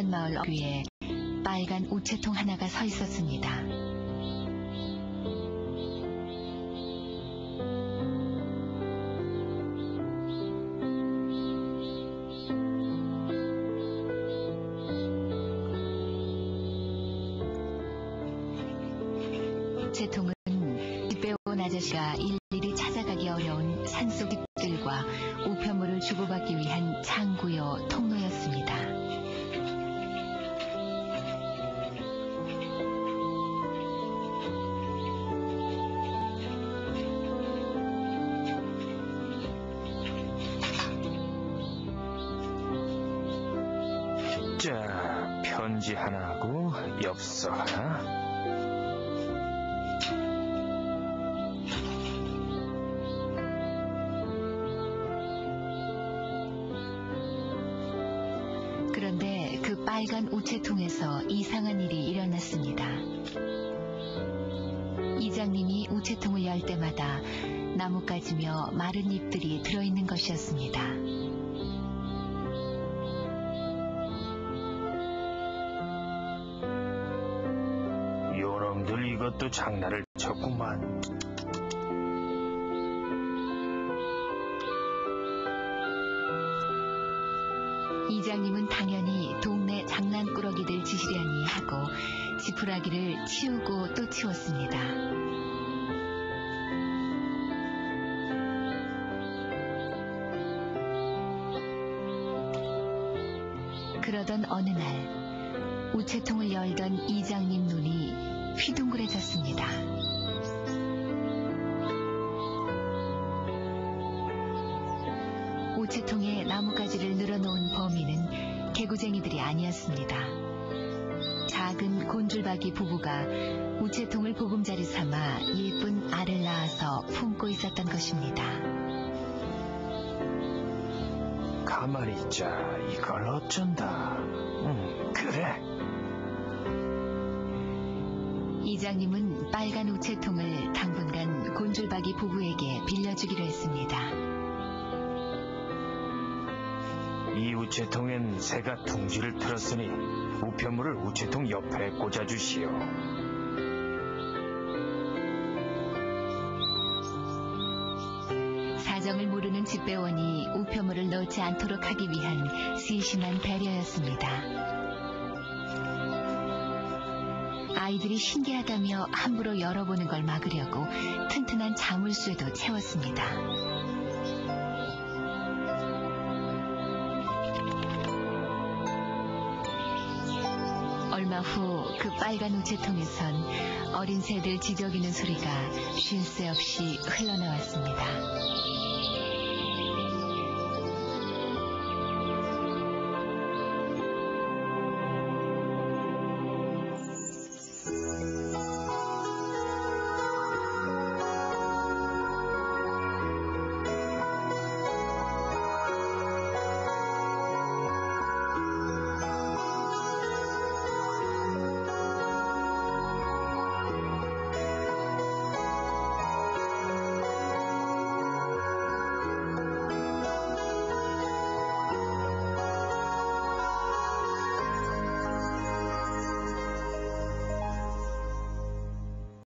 외딴 마을 뒤에 빨간 우체통 하나가 서 있었습니다. 우체통은 집 배운 아저씨가 일일이 찾아가기 어려운 산속 집들과 우편물을 주고받기 위한 창구요 통로였습니다. 자, 편지 하나하고 엽서 하나. 그런데 그 빨간 우체통에서 이상한 일이 일어났습니다. 이장님이 우체통을 열 때마다 나뭇가지며 마른 잎들이 들어있는 것이었습니다. 요놈들 이것도 장난을 쳤구만. 이장님은 당연히 동네 장난꾸러기들 지시려니 하고 지푸라기를 치우고 또 치웠습니다. 그러던 어느 날 우체통을 열던 이장님 눈이 휘둥그레졌습니다. 우체통에 나뭇가지를 늘어놓은 범인은 개구쟁이들이 아니었습니다. 작은 곤줄박이 부부가 우체통을 보금자리 삼아 예쁜 알을 낳아서 품고 있었던 것입니다. 가만히 있자. 이걸 어쩐다. 그래. 이장님은 빨간 우체통을 당분간 곤줄박이 부부에게 빌려주기로 했습니다. 이 우체통엔 새가 둥지를 틀었으니 우편물을 우체통 옆에 꽂아주시오. 사정을 모르는 집배원이 우편물을 넣지 않도록 하기 위한 세심한 배려였습니다. 아이들이 신기하다며 함부로 열어보는 걸 막으려고 튼튼한 자물쇠도 채웠습니다. 얼마 후 그 빨간 우체통에선 어린 새들 지저귀는 소리가 쉴 새 없이 흘러나왔습니다.